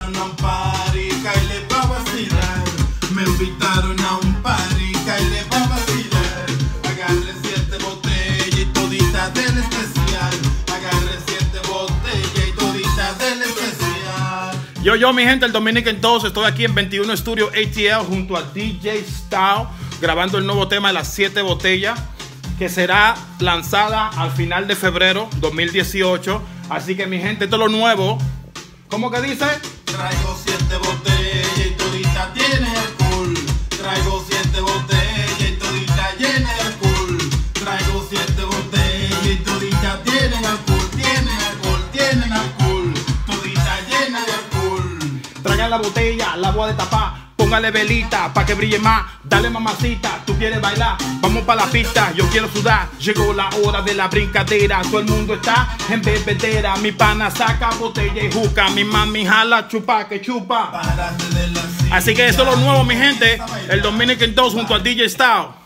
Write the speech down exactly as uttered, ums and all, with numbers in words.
invitaron a un party, caile pa' vacilar. Me invitaron a un party, caile pa' vacilar. Agarre siete botellas y todita del especial. Agarre siete botellas y todita del especial. Yo, yo, mi gente, el Dominican Toast. Estoy aquí en veintiuno Studio A T L junto a D J Style, grabando el nuevo tema de las siete botellas, que será lanzada al final de febrero dos mil dieciocho. Así que, mi gente, esto es lo nuevo. ¿Cómo que dice? Traigo siete botellas y todita tiene alcohol. Traigo siete botellas y todita llena de alcohol. Traigo siete botellas y todita tienen alcohol. Tienen alcohol, tienen alcohol. Todita llena de alcohol. Traigan la botella, la voy a destapar. Póngale velita pa' que brille más. Dale mamacita, tú quieres bailar. Vamos pa' la pista, yo quiero sudar. Llegó la hora de la brincadera. Todo el mundo está en bebedera. Mi pana saca botella y juca. Mi mami jala, chupa que chupa. Párate de la silla. Así que eso es lo nuevo, mi gente. El Dominican Toast junto al D J Style.